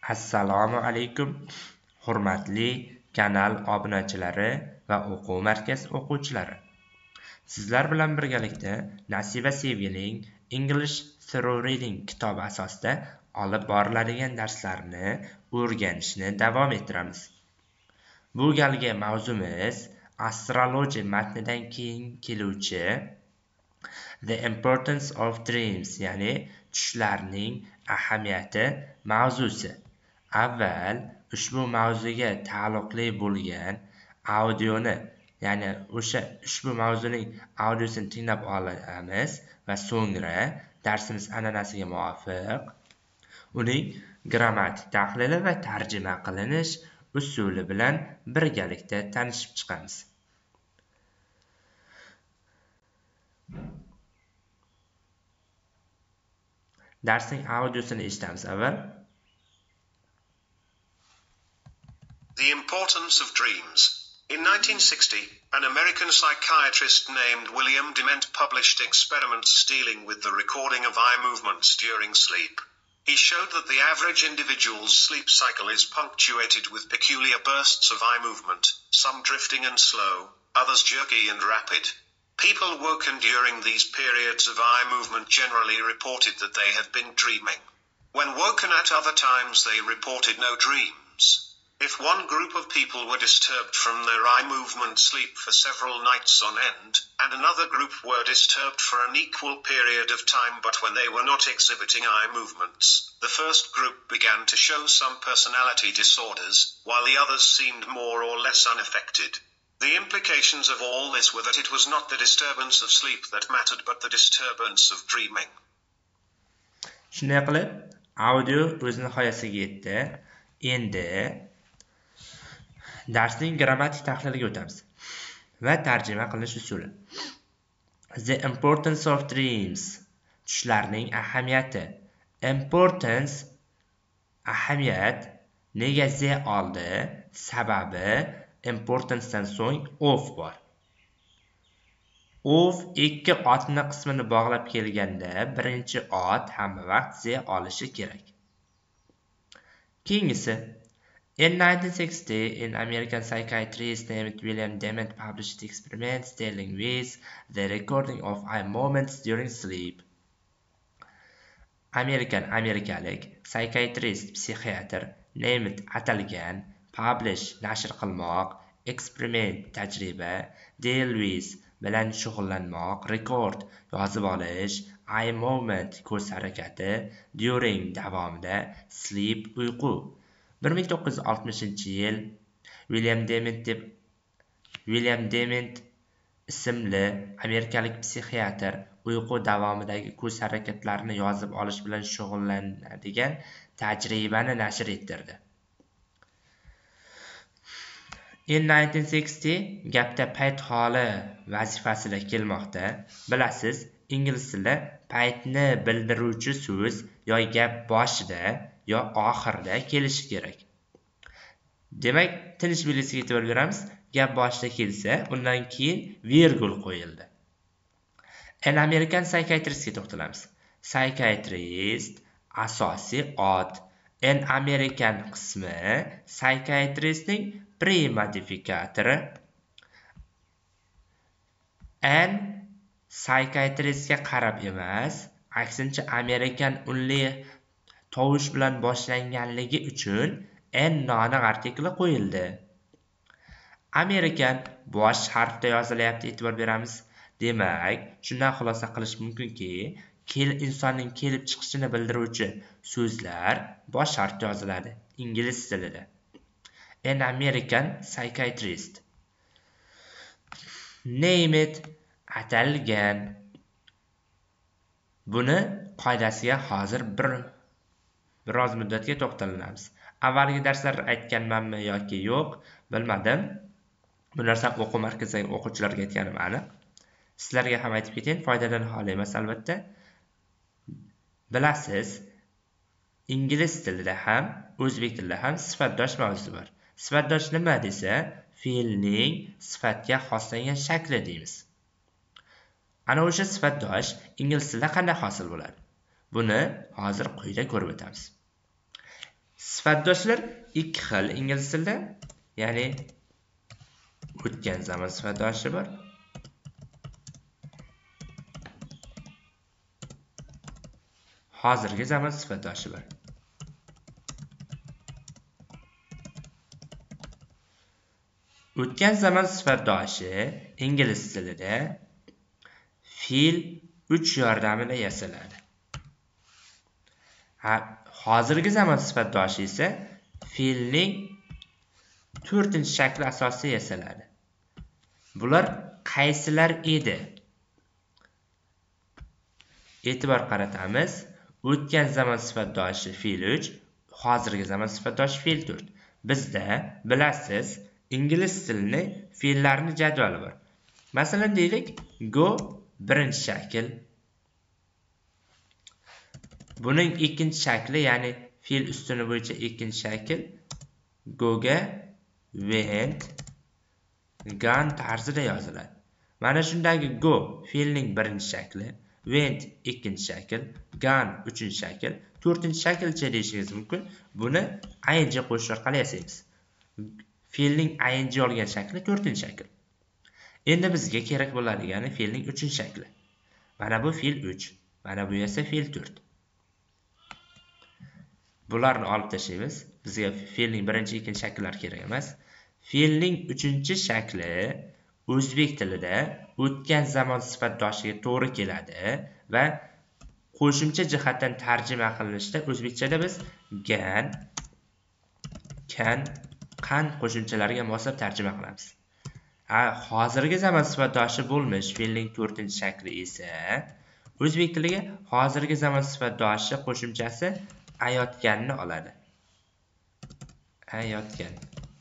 Assalomu alaykum, hurmatli kanal obunachilari va o'quv markaz o'quvchilari. Sizlar bilan birgalikda Nasiba Sevgining English Through Reading kitobi asosida olib boriladigan darslarni o'rganishni davom ettiramiz. Bu galgi mavzumiz astrology matnidan keyin keluvchi The Importance of Dreams, ya'ni tushlarning ahamiyati mavzusi. Avval ushbu mavzuga taalluqli bo'lgan audioni, ya'ni ushbu mavzuning audiosini tinglab olamiz va so'ngra darsimiz an'anasiga muvofiq uning grammatik tahlili va tarjima qilinish usuli bilan birgalikda tanishib chiqamiz. Darsning audiosini eshitamiz avval. The Importance of Dreams. In 1960, an American psychiatrist named William Dement published experiments dealing with the recording of eye movements during sleep. He showed that the average individual's sleep cycle is punctuated with peculiar bursts of eye movement, some drifting and slow, others jerky and rapid. People woken during these periods of eye movement generally reported that they had been dreaming. When woken at other times, they reported no dreams. If one group of people were disturbed from their eye movement sleep for several nights on end, and another group were disturbed for an equal period of time but when they were not exhibiting eye movements, the first group began to show some personality disorders, while the others seemed more or less unaffected. The implications of all this were that it was not the disturbance of sleep that mattered but the disturbance of dreaming. Shunday qilib, audio o'z nihoyasiga yetdi. Endi darsning grammatik tahliliga o'tamiz va tarjima qilish usuli. The importance of dreams. Tushlarning ahamiyati. Importance ahamiyat. Nega z oldi? Sababi importancedan so'ng of bor. Of ikki otni qismini bog'lab kelganda birinchi ot hamma vaqt z olishi kerak. Keyingisi. In 1960, an American psychiatrist named William Dement published experiments dealing with the recording of eye movements during sleep. Amerikalik psychiatrist, psixiatr named atalgan, publish nashr qilmoq, experiment tajriba, deal with bilan shug'ullanmoq, record yozib olish, eye movement ko'z harakati, during davomida, sleep uyqu. 1960-yil William Dement ismli amerikalik psixiatr uyqu davomidagi ko'z harakatlarini yozib olish bilan shug'ullanadigan tajribani nashr ettirdi. In 1960 gapda payt holi vazifasida kelmoqda. Bilasiz, ingliz tilida paytni bildiruvchi so'z yo gap boshida yo oxirida kelishi kerak. Demak, tinish belgisiga e'tibor beramiz. Gap boshida kelsa, undan keyin virgul qo'yildi. An American psychiatristga to'xtalamiz. Psychiatrist asosiy ot. An American qismi psychiatristning premodifikatori. An psychiatristga qarab emas, aksincha American unli tovush bilan boshlanganligi uchun n noaniq artikli qo'yildi. American bosh harfda yozilyapti, e'tibor beramiz. Demak, shundan xulosa qilish mumkinki, insonning kelib chiqishini bildiruvchi so'zlar bosh harfda yoziladi ingliz tilida. An American psychiatrist. Name it atalgan. Buni qoidasiga hozir biroz muddatga to'xtalamiz. Avvalgi darslarda aytganmanmi yoki yo'q, bilmadim. Bu narsani o'quv markazidagi o'quvchilarga aytganim aniq. Sizlarga ham aytib ketayim, foydadan xoli emas albatta. Bilasiz, ingliz tilida ham, o'zbek tilida ham sifatdosh mavzu bor. Sifatdosh nima desa, fe'lning sifatga xoslangan shakli deymiz. Ana o'sha sifatdosh ingliz tilida qanday hosil bo'ladi? Buni hozir quyida ko'rib o'tamiz. Sifatdoshlar ikki xil ingliz tilida, ya'ni o'tgan zamon sifatdoshi bor. Hozirgi zamon sifatdoshi bor. O'tgan zamon sifatdoshi ingliz tilida fe'l 3 yordamida yasaladi. Hozirgi zamon sifatdoshi esa fe'lning 4-shakli asosida yasaladi. Bular qaysilar edi? E'tibor qaratamiz. O'tgan zamon sifatdoshi fe'l 3, hozirgi zamon sifatdoshi fe'l 4. Bizda bilasiz, ingliz tilini fe'llarning jadvali bor. Masalan deylik, go birinchi shakl. Buning ikkinchi shakli, ya'ni fe'l ustuni bo'yicha ikkinchi shakl go'ga went, gone tarzida yoziladi. Mana shundagi go fe'lning birinchi shakli, went ikkinchi shakl, gone uchinchi shakl, to'rtinchi shaklcha deyishingiz mumkin. Buni ing qo'shish orqali yasaymiz. Fe'lning ing olgan shakli to'rtinchi shakl. Endi bizga kerak bo'ladigani fe'lning uchinchi shakli. Mana bu fe'l 3, mana bu esa fe'l 4. Bularni olib tashlaymiz. Bizga fe'lning birinchi, ikkinchi shakllari kerak emas. Fe'lning uchinchi shakli o'zbek tilida o'tgan zamon sifatdoshiga to'g'ri keladi va qo'shimcha jihatdan tarjima qilinishda o'zbekchada biz gan, kan, qan qo'shimchalariga moslab tarjima qilamiz. Hozirgi zamon sifatdoshi bo'lmish fe'lning 4-shakli esa o'zbek tiliga hozirgi zamon sifatdoshi qo'shimchasi ayotganni oladi. Ayotgan.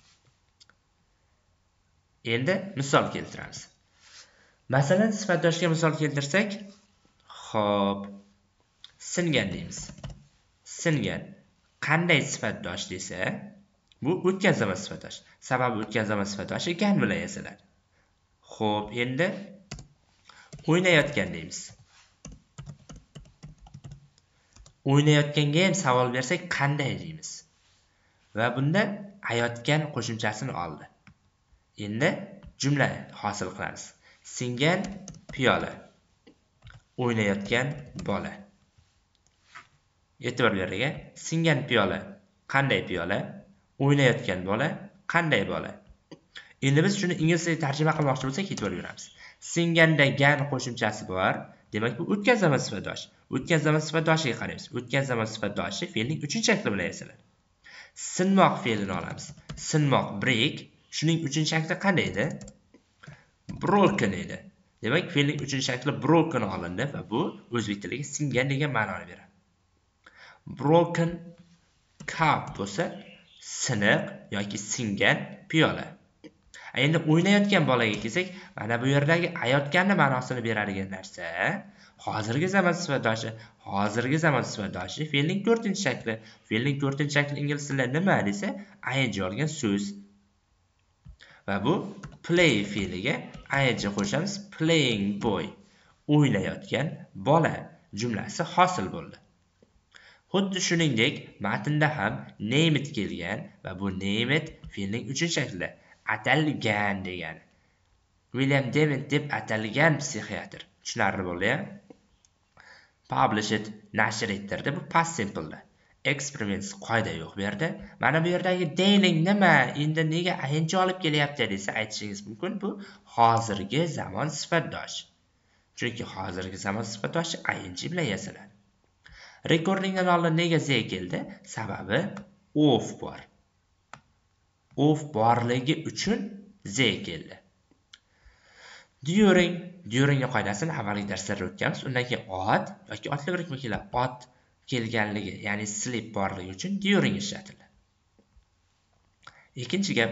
Endi misol keltiramiz. Masalan, sifatdoshga misol keltirsak, xo'p, singan deymiz. Singan. Qanday sifatdosh desa, bu o'tgan zamon sifatdoshi. Sababi o'tgan zamon sifatdoshi gan bilan yasaladi. Xo'p, endi o'ynayotgan deymiz. O'ynayotganga ham savol bersak, qanday deymiz. Va bunda ayotgan qo'shimchasini oldi. Endi jumla hosil qilamiz. Singan piyola, o'ynayotgan bola. E'tibor bering. Singan piyola, qanday piyola? O'ynayotgan bola, qanday bola? Endi biz shuni ingliz tiliga tarjima qilmoqchi bo'lsak, e'tibor beramiz. Singanda gan qo'shimchasi bor. Demak, bu o'tgan zamon sifatdoshi. O'tgan zamon sifatdoshiga qaraymiz. O'tgan zamon sifatdoshi fe'lning 3-shakli bilan yasaladi. Sinmoq fe'lini olamiz. Sinmoq break, shuning 3-shakli qanday edi? Broken edi. Demak, fe'lning 3-shakli broken olindi va bu o'zbek tiliga singan degan ma'noni beradi. Broken cup bo'lsa, siniq yoki singan piyola. Endi o'ynayotgan bolaga kelsak, mana bu yerdagi ayotganni ma'nosini beradigan narsa hozirgi zamon sifatdoshi. Hozirgi zamon sifatdoshi fe'lning 4-shakli. Fe'lning 4-shakli ingliz tilida nima desa, ing olgan so'z. Va bu play fe'liga ing qo'shamiz. Playing boy. O'ynayotgan bola jumlasi hosil bo'ldi. Xuddi shuningdek, matnda ham name it kelgan va bu name it fe'lning 3-shaklida. Atalgan degani. William Dement deb atalgan psixiatr. Tushunarli bo'ldi-ya? Publish it, nashr ettirdi. Bu past simple'da. Experiments qoida yo'q bu yerda. Mana bu yerdagi dealing nima? Endi nega ing olib kelyapti desa aytishingiz mumkin. Bu hozirgi zamon sifatdoshi. Chunki hozirgi zamon sifatdoshi ing bilan yasaladi. Recordingdan oldin nega z keldi? Sababi of bor. Of borligi uchun z keldi. During qoidasini avvalgi darslarda o'tganmiz. Undan keyin ot yoki otli birikma keladi. Ot kelganligi, ya'ni sleep borligi uchun during ishlatiladi. Ikkinchi gap.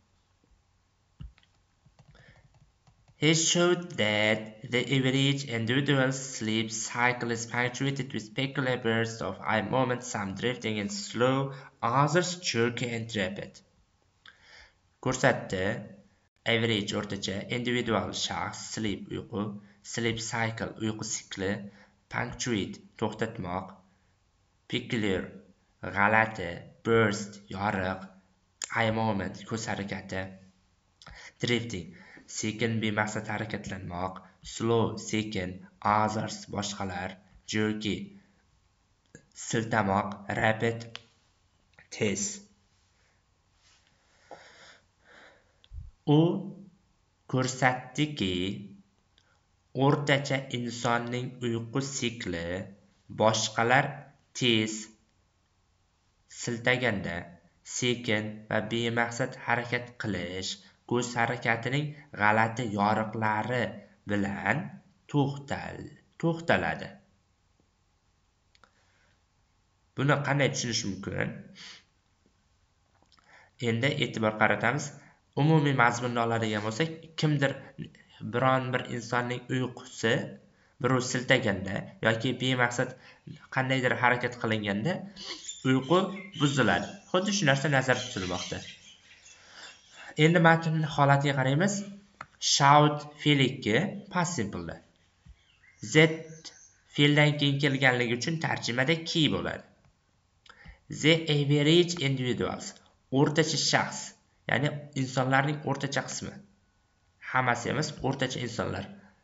He showed that the average individual sleep cycle is punctuated with peculiar bursts of eye movement, some drifting and slow, others jerky and rapid. Ko'rsatdi. Average o'rtacha, individual shaxs, sleep uyqu, sleep cycle uyqu sikli, punctuate to'xtatmoq, peculiar g'alati, burst, yoriq, eye movement, ko'z harakati, drifting, sekin bemaqsad harakatlanmoq, slow, sekin, others, boshqalar, jerky, siltamoq, rapid, tez. U ko'rsatdiki, o'rtacha insonning uyqu sikli boshqalar tez, siltaganda, sekin va bemaqsad harakat qilish, ko'z harakatining g'alati yoriqlari bilan to'xtaladi. Buni qanday tushunish mumkin? Endi e'tibor qaratamiz. Umumiy mazmunni oladigan bo'lsak, kimdir biron bir insonning uyqusi birov siltaganda yoki bemaqsad qandaydir harakat qilinganda uyqu buziladi. Xuddi shu narsa nazarda tutilmoqda. Endi matn holatiga qaraymiz. Shout fe'liki past simple. Z fe'ldan keyin kelganligi uchun tarjimada key bo'ladi. The average individuals, o'rtacha shaxs, ya'ni insonlarning o'rtacha qismi. Hammasi emas, o'rtacha insonlar.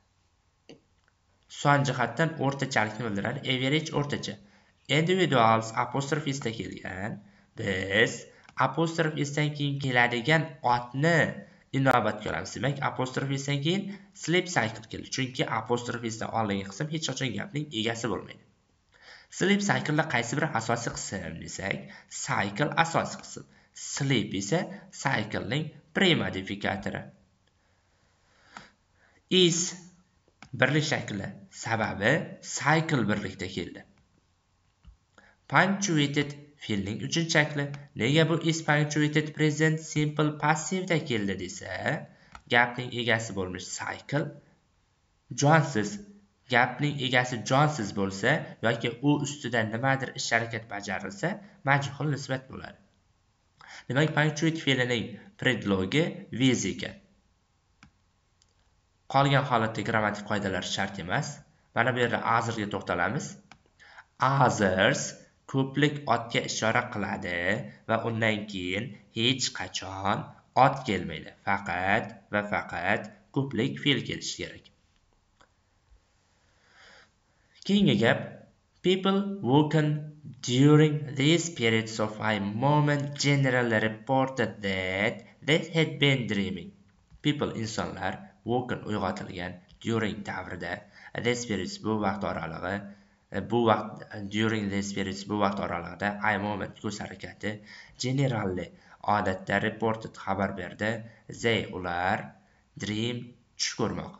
Son jihatdan o'rtachalikni bildiradi. Average o'rtacha. Individuals apostrophe isda kelgan. Biz apostrophe isdan keyin keladigan otni inobatga olamiz. Demak, apostrophe isdan keyin sleep cycle keldi. Chunki apostrophe isdan oldingi qism hech qachon gapning egasi bo'lmaydi. Sleep cycle qaysi bir asosiy qism desak, cycle asosiy qism. Sleep esa cyclening premodifikatori. Is birlik shakli, sababi cycle birlikda keldi. Punctuated fe'lning 3-shakli. Nega bu is punctuated present simple passivda keldi desa, gapning egasi bo'lmish cycle jonsiz. Gapning egasi jonsiz bo'lsa yoki u ustidan nimadir ish harakat bajarilsa, majhul nisbat bo'ladi. Demak, punctuate fe'lining predlogi with ekan. Qolgan holatda grammatik qoidalar shart emas. Mana bu yerda other'ga to'xtalamiz. Others ko'plik otga ishora qiladi va undan keyin hech qachon ot kelmaydi. Faqat va faqat ko'plik fe'l kelishi kerak. Keyingi gap, people woken during these periods of high moment generally reported that they had been dreaming. People insonlar woken uyg'otilgan during davrida these periods bu vaqt oralig'i during these periods bu vaqt oralig'ida high moment ko'z harakati generally odatda reported xabar berdi they ular dream tush ko'rmoq.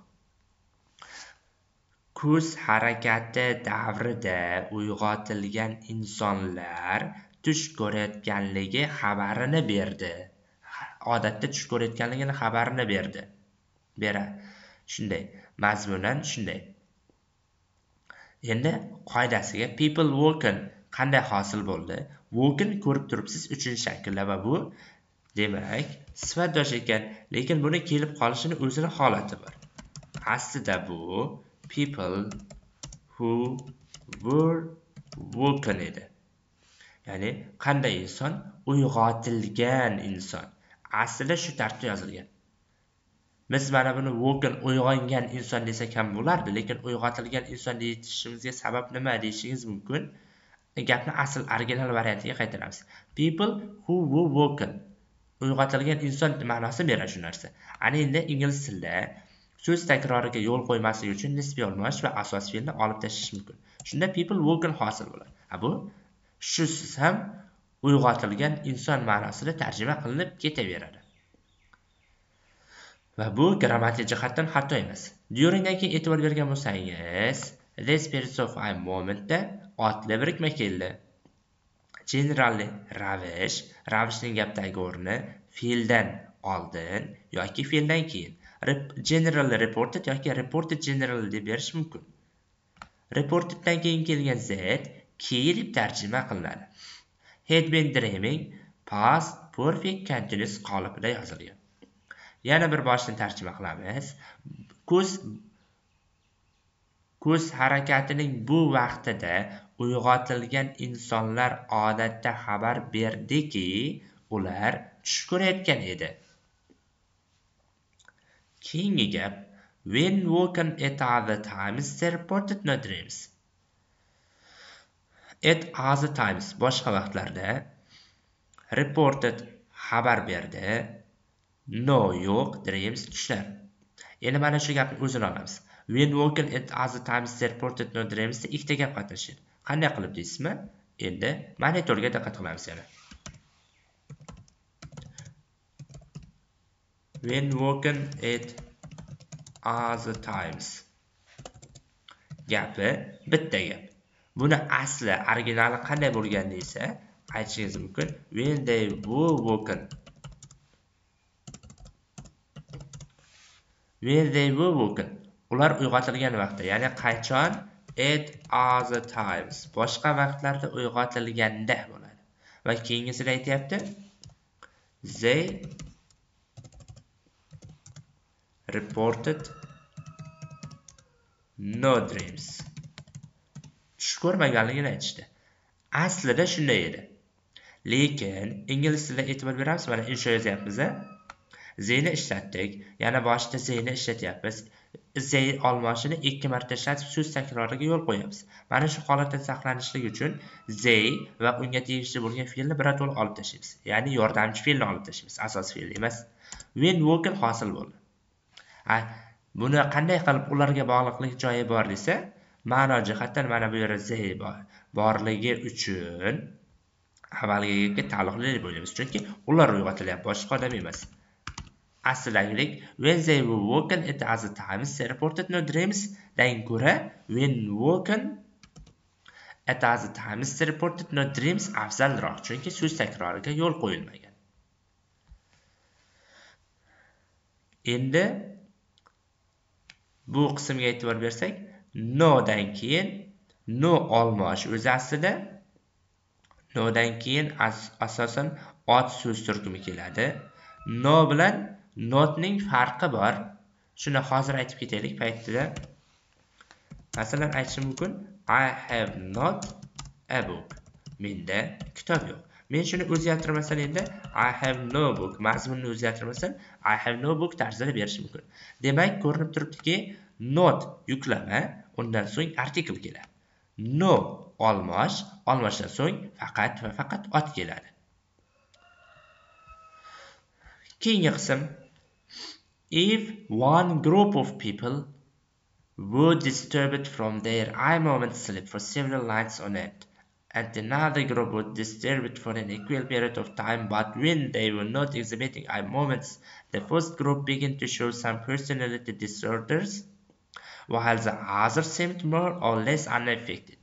Ko'z harakati davrida uyg'otilgan insonlar tush ko'rayotganligi xabarini berdi. Odatda tush ko'rayotganligini xabarini berdi. Shunday, mazmunan shunday. Endi qoidasiga people woken qanday hosil bo'ldi? Woken ko'rib turibsiz 3-shaklda va bu demak sifatdosh ekan, lekin buni kelib qolishini o'zini holati bor. Aslida bu people who were woken edi. Ya'ni qanday inson? Uyg'otilgan inson. Aslida shu tartibda yozilgan. Biz mana buni woken uyg'ongan inson desak ham bo'lardi, lekin uyg'otilgan inson deyishimizga sabab nima deyishingiz mumkin. Gapni asl original variantiga qaytaramiz. People who were woken. Uyg'otilgan inson ma'nosi beradi shu narsa. Ana endi ingliz tilida so'z takroriga yo'l qo'ymaslik uchun nisbiy olmash va asos fe'lni olib tashlash mumkin. Shunda people woken hosil bo'ladi. Bu shusiz ham uyg'otilgan inson ma'nosida tarjima qilinib ketaveradi. Va bu grammatik jihatdan xato emas. Duringdan keyin e'tibor bergan bo'lsangiz, this periods of I momentda otli birikma keldi. Generally ravishning gapdagi o'rni fe'ldan oldin yoki fe'ldan keyin. Generally reported yoki reported generally deb berish mumkin. Reporteddan keyin kelgan z key deb tarjima qilinadi. Had been dreaming past perfect continuous qolipida yozilgan. Yana bir boshdan tarjima qilamiz. Ko'z harakatining bu vaqtida uyg'otilgan insonlar odatda xabar berdiki, ular tush ko'rayotgan edi. Keyingi gap, when woken at other times they reported no dreams. At other times boshqa vaqtlarda, reported xabar berdi, no yo'q, dreams tushlar. Endi mana shu gapni o'zini olamiz. When woken at other times they reported no dreams da ikkita gap qatnashadi. Qanday qilib deysizmi? Endi monitorga diqqat qilamiz yana. When woken at other times gapi bitta gap. Buni asli originali qanday bo'lgan desa, aytishingiz mumkin. When they were woken. When they were woken. Ular uyg'otilgan vaqtda, ya'ni qachon? At other times. Boshqa vaqtlarda uyg'otilganda bo'ladi. Va keyingisida aytayapti. They reported no dreams. Tush ko'rmaganligini aytishdi. Aslida shunday edi. Lekin ingliz tilida e'tibor beramiz, mana insho yozyapmiz. Zeyni ishlatdik, yana boshida zeyni ishlatyapmiz. Zey olmoshini 2 marta ishlatib so'z takroriga yo'l qo'yamiz. Mana shu holatda saqlanishligi uchun zey va unga tegishli bo'lgan fe'lni birato'la olib tashlaymiz. Ya'ni yordamchi fe'lni olib tashlaymiz, asosiy fe'l emas. When woken hosil bo'ldi. Buni qanday qilib ularga bog'liqlik joyi bor desa, ma'no jihatdan mana bu yerda zey borligi uchun avvalgi gapga taalluqli deb o'ylaymiz. Chunki ular uyg'otilyapti, boshqa odam emas. Aslidagidek, when they were woken at other times they reported no dreams dan ko'ra when woken at other times they reported no dreams afzalroq, chunki so'z takroriga yo'l qo'yilmagan. Endi bu qismga e'tibor bersak, no dan keyin no olmosh o'zi aslida no dan keyin asosan ot so'z turkumi keladi. No bilan notning farqi bor. Shuni hozir aytib ketaylik paytida. Masalan, aytishim mumkin, I have not a book. Menda kitob yo'q. Men shuni o'zgartirmasam endi I have no book mazmunini o'zgartirmasam I have no book tarzida berish mumkin. Demak, ko'rinib turibdiki, not yuklama, undan so'ng artikel keladi. No olmosh, olmoshdan so'ng faqat va faqat ot keladi. Keyingi qism, if one group of people were disturbed from their eye movement sleep for several nights on end, and another group was disturbed for an equal period of time, but when they were not exhibiting eye movements, the first group began to show some personality disorders, while the others seemed more or less unaffected.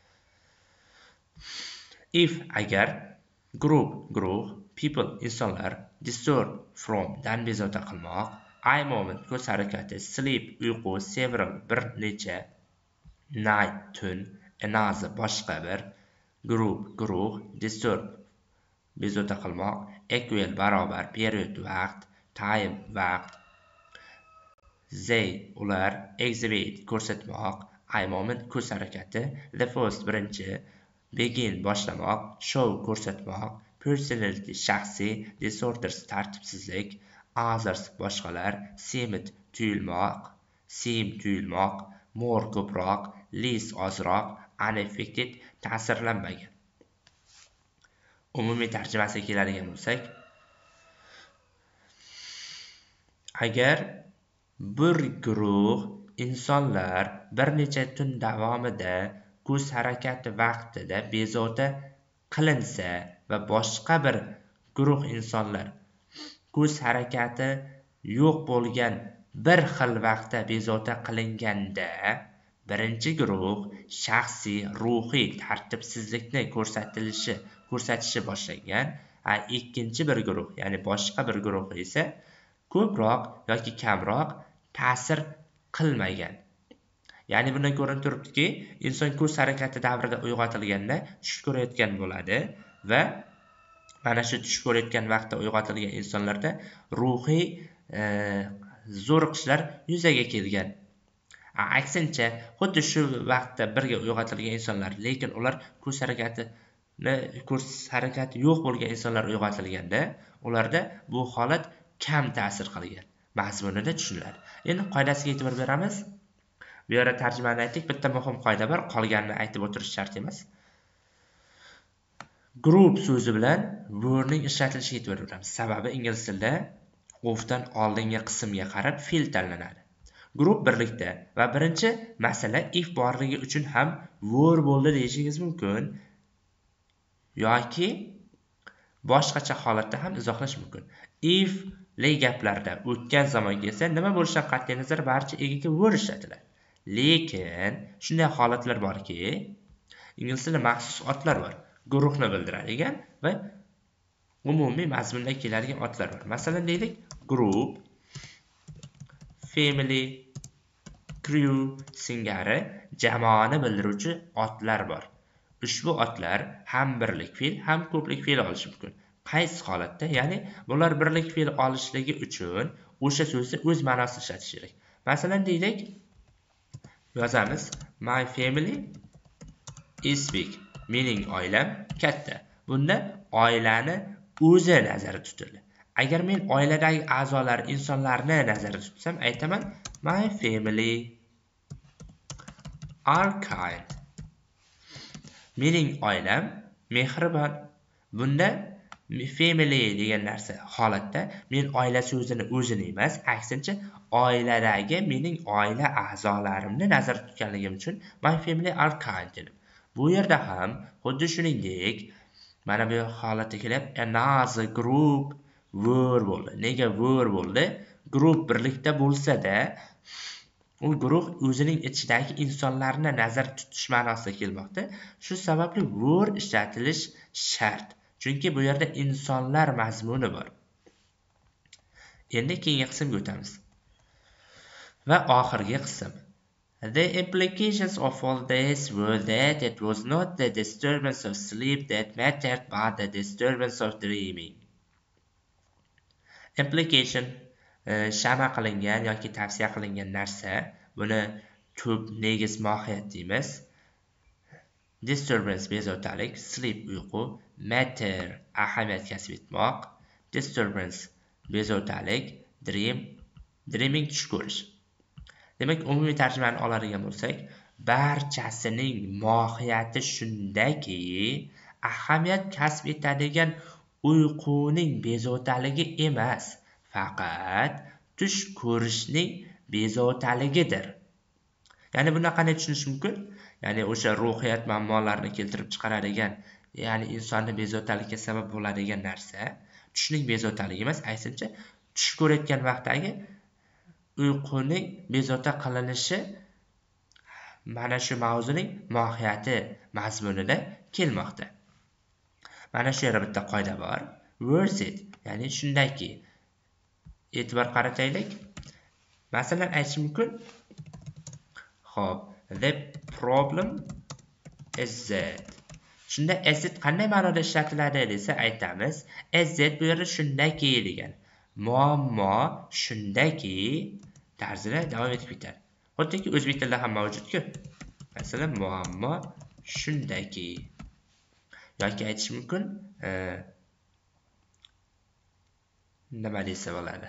If agar guruh people insonlar disturb from dan bezovta qilmoq, eye movement ko'z harakati, sleep uyqu, several bir necha, night tun, another boshqa bir, guruh disturb bezovta qilmoq, equal barobar, period vaqt, time vaqt, they ular, exhibit ko'rsatmoq, eye movement ko'z harakati, the first birinchi, begin boshlamoq, show ko'rsatmoq, personality shaxsiy, disorders tartibsizlik, others boshqalar, seem tuyulmoq, more ko'proq, less ozroq, unaffected ta'sirlanmagan. Umumiy tarjimasiga keladigan bo'lsak, agar bir guruh insonlar bir necha tun davomida ko'z harakati vaqtida bezovta qilinsa va boshqa bir guruh insonlar ko'z harakati yo'q bo'lgan bir xil vaqtda bezovta qilinganda, birinchi guruh shaxsiy ruhiy tartibsizlikni ko'rsatishi boshlangan, ikkinchi bir guruh, ya'ni boshqa bir guruh esa ko'proq yoki kamroq ta'sir qilmagan. Ya'ni bundan ko'rinib turibdiki, inson ko'z harakati davrida uyg'otilganda tush ko'rayotgan bo'ladi va mana shu tush ko'rayotgan vaqtda uyg'otilgan insonlarda ruhiy zo'riqishlar yuzaga kelgan. Aksincha, xuddi shu vaqtda birga uyg'otilgan insonlar, lekin ular ko'z harakati yo'q bo'lgan insonlar uyg'otilganda, ularda bu holat kam ta'sir qilgan mazmunida tushuniladi. Endi qoidasiga e'tibor beramiz. Bu yerda tarjimani aytdik, bitta muhim qoida bor, qolganini aytib o'tirish shart emas. Group so'zi bilan wordning ishlatilishiga e'tibor beramiz. Sababi ingliz tilida ofdan oldingi qismga qarab fe'l tanlanadi. Group birlikda va birinchi masala if borligi uchun ham word bo'ldi deyishingiz mumkin yoki boshqacha holatda ham izohlash mumkin. If li gaplarda o'tgan zamonga esa nima bo'lishidan qat'iy nazar barcha egiga word ishlatiladi. Lekin shunday holatlar borki, ingliz tilida maxsus otlar bor. Guruhni bildiradigan va umumiy mazmunda keladigan otlar bor. Masalan, deylik, group, family, crew singari jamoani bildiruvchi otlar bor. Ushbu otlar ham birlik fe'l, ham ko'plik fe'l olishi mumkin. Qaysi holatda? Ya'ni bular birlik fe'l olishligi uchun o'sha so'zni o'z ma'nosida ishlatish kerak. Masalan, deylik, yozamiz, my family is big. Mening oilam katta. Bunda oilani o'zi nazarda tutildi. Agar men oiladagi a'zolar, insonlarni nazarda tutsam, aytaman, my family are kind. Mening oilam mehribon. Bunda family degan narsa holatda men oila so'zini o'zini emas, aksincha oiladagi mening oila a'zolarimni nazarda tutganligim uchun my family are kind dedim. Bu yerda ham xuddi shuningdek, mana bu holatda kelib another group word bo'ldi. Nega word bo'ldi? Group birlikda bo'lsa-da, u guruh o'zining ichidagi insonlarni nazarda tutish ma'nosida kelmoqda. Shu sababli word ishlatilish shart. Chunki bu yerda insonlar mazmuni bor. Endi keyingi qismga o'tamiz. Va oxirgi qism. The implications of all this were that it was not the disturbance of sleep that mattered, but the disturbance of dreaming. Implication shama qilingan yoki tavsiya qilingan narsa, buni tub negiz mohiyat deymiz. Disturbance bezovtalik, sleep uyqu, matter ahamiyat kasb etmoq, disturbance bezovtalik, dreaming tush ko'rish. Demak, umumiy tarjimani oladigan bo'lsak, barchasining mohiyati shundaki, ahamiyat kasb etadigan uyquning bezovtaligi emas, faqat tush ko'rishning bezovtaligidir. Ya'ni buni qanday tushunish mumkin? Ya'ni o'sha ruhiyat muammolarini keltirib chiqaradigan, ya'ni insonni bezovtalikka sabab bo'ladigan narsa tushning bezovtaligi emas, aksincha tush ko'rayotgan vaqtdagi uyquning bezovta qilinishi mana shu mavzuning mohiyati mazmunida kelmoqda. Mana shu yerda bitta qoida bor. Worth it, ya'ni shundaki. E'tibor qarataylik. Masalan, aytish mumkin. Xo'p, the problem is that. Shunda is it qanday ma'noda ishlatiladi desa aytamiz, is it bu yerda shundaki degan. Muammo shundaki tarzida davom etib ketadi. Xuddiki o'zbek tilida ham mavjud-ku. Masalan, muammo shundaki. Yoki aytish mumkin, nima desa bo'ladi?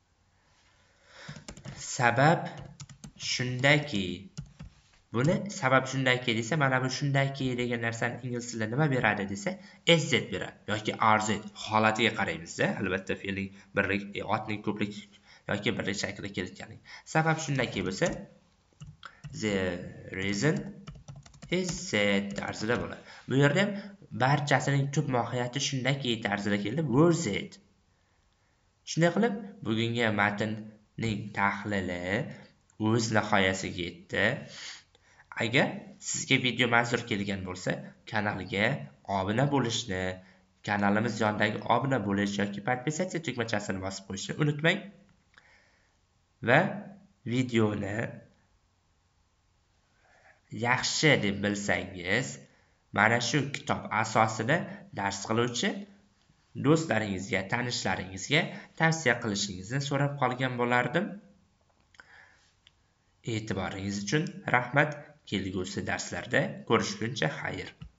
Sabab shundaki. Buni sabab shundaki desa, mana bu shundaki degan narsani ingliz tilida nima beradi desa, is it beradi yoki are it holatiga qaraymiz-da. Albatta fe'ling birlik, otning ko'plik yoki birlik shaklida kelayotganlik. Sabab shundaki bo'lsa, the reason is that tarzida bo'ladi. Bu yerda ham barchasining tub mohiyati shundaki tarzida keldi, worth it. Shunday qilib, bugungi matnning tahlili o'z nihoyasiga yetdi. Agar sizga video manzur kelgan bo'lsa, kanalga obuna bo'lishni, kanalimiz yonidagi obuna bo'lish yoki podpisatsiya tugmachasini bosib qo'yishni unutmang. Va videoni yaxshi deb bilsangiz, mana shu kitob asosida dars qiluvchi do'stlaringizga, tanishlaringizga tavsiya qilishingizni so'rab qolgan bo'lardim. E'tiboringiz uchun rahmat. Kelgusi darslarda ko'rishguncha xayr.